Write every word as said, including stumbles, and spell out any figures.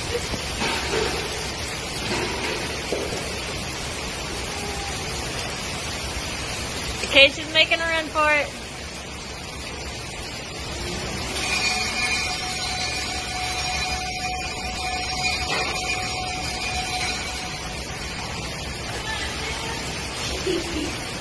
Okay, she's making a run for it. Thank you.